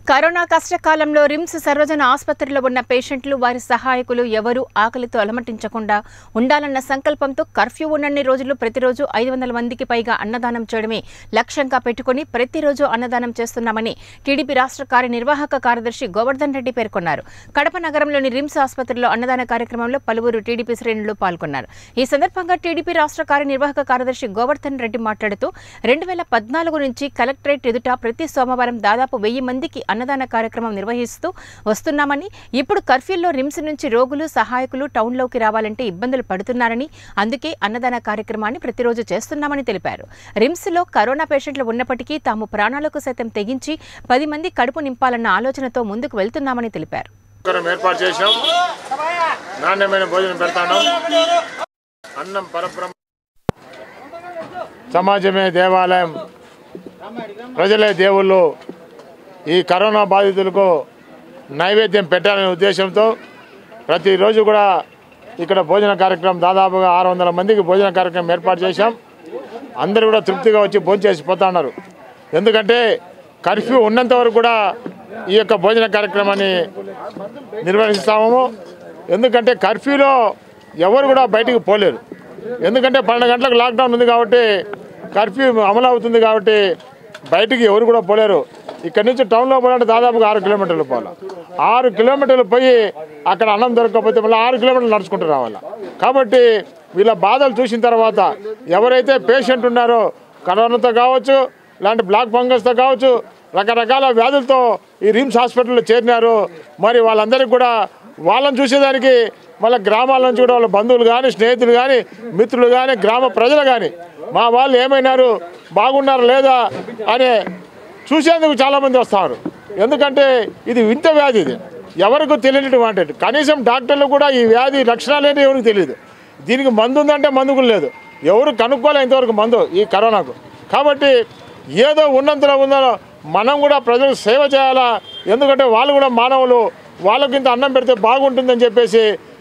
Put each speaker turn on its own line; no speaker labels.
Corona కష్టకాలంలో RIMS సర్వజన ఆసుపత్రిలో ఉన్న పేషెంట్లు వారి సహాయకులు ఎవరూ ఆకలితో అలమటించకుండా ఉండాలన్న సంకల్పంతో కర్ఫ్యూ ఉన్నన్ని రోజులు ప్రతిరోజు 500 మందికి పైగా అన్నదానం చేయడమే లక్ష్యంగా పెట్టుకుని ప్రతిరోజు అన్నదానం చేస్తున్నామని టీడీపీ రాష్ట్ర కార్యనిర్వాహక కార్యదర్శి గోవర్ధన్ రెడ్డి పేర్కొన్నారు. కడప నగరంలోని రిమ్స్ ఆసుపత్రిలో అన్నదాన కార్యక్రమంలో పలువురు టీడీపీ శ్రేణులు పాల్గొన్నారు. ఈ సందర్భంగా టీడీపీ రాష్ట్ర కార్యనిర్వాహక కార్యదర్శి గోవర్ధన్ రెడ్డి మాట్లాడుతూ 2014 నుంచి కలెక్టరేట్ ఎదుట ప్రతి సోమవారం దాదాపు 1000 మందికి అన్నదాన కార్యక్రమం నిర్వహిస్తూ వస్తున్నామని, ఇప్పుడు కర్ఫ్యూలో రిమ్స్ నుంచి రోగులు సహాయకులు టౌన్లోకి రావాలంటే ఇబ్బందులు పడుతున్నారని, అందుకే అన్నదాన కార్యక్రమాన్ని ప్రతిరోజు చేస్తున్నామని తెలిపారు. రిమ్స్లో కరోనా పేషెంట్లు ఉన్నప్పటికీ తాము ప్రాణాలకు సైతం తెగించి 10 మంది కడుపు నింపాలన్న ఆలోచనతో ముందుకు వెళ్తున్నామని తెలిపారు.
సమాజమే దేవాలయం, ప్రజలే దేవుళ్ళు. ఈ కరోనా బాధితులకు నైవేద్యం పెట్టాలనే ఉద్దేశంతో ప్రతిరోజు కూడా ఇక్కడ భోజన కార్యక్రమం దాదాపుగా 600 మందికి భోజన కార్యక్రమం ఏర్పాటు చేశాం. అందరూ కూడా తృప్తిగా వచ్చి భోజనం చేసి పోతా ఉన్నారు. ఎందుకంటే కర్ఫ్యూ ఉన్నంత వరకు కూడా ఈ యొక్క భోజన కార్యక్రమాన్ని నిర్వహిస్తాము. ఎందుకంటే కర్ఫ్యూలో ఎవరు కూడా బయటికి పోలేరు. ఎందుకంటే 12 గంటలకు లాక్డౌన్ ఉంది కాబట్టి, కర్ఫ్యూ అమలు అవుతుంది కాబట్టి బయటికి ఎవరు కూడా పోలేరు. ఇక్కడ నుంచి టౌన్లో పోవాలంటే దాదాపుగా 6 కిలోమీటర్లు పోవాలి. 6 కిలోమీటర్లు పోయి అక్కడ అన్నం దొరకకపోతే మళ్ళీ 6 కిలోమీటర్లు నడుచుకుంటూ రావాలి. కాబట్టి వీళ్ళ బాధలు చూసిన తర్వాత ఎవరైతే పేషెంట్ ఉన్నారో కరోనాతో కావచ్చు, ఇలాంటి బ్లాక్ ఫంగస్తో కావచ్చు, రకరకాల వ్యాధులతో ఈ రిమ్స్ హాస్పిటల్లో చేరినారు. మరి వాళ్ళందరికీ కూడా వాళ్ళని చూసేదానికి మళ్ళీ గ్రామాల నుంచి కూడా వాళ్ళ బంధువులు కానీ, స్నేహితులు కానీ, మిత్రులు కానీ, గ్రామ ప్రజలు కానీ మా వాళ్ళు ఏమైనారు, బాగున్నారు లేదా అని చూసేందుకు చాలామంది వస్తారు. ఎందుకంటే ఇది వింత వ్యాధి, ఇది ఎవరికి తెలియనటువంటి, కనీసం డాక్టర్లు కూడా ఈ వ్యాధి లక్షణాలు ఏంటి ఎవరికి తెలియదు. దీనికి మందు ఉందంటే మందుకు లేదు, ఎవరు కనుక్కోలే ఇంతవరకు మందు ఈ కరోనాకు. కాబట్టి ఏదో ఉన్నంతలో ఉందో మనం కూడా ప్రజలకు సేవ చేయాలా. ఎందుకంటే వాళ్ళు కూడా మానవులు, వాళ్ళకింత అన్నం పెడితే బాగుంటుందని చెప్పేసి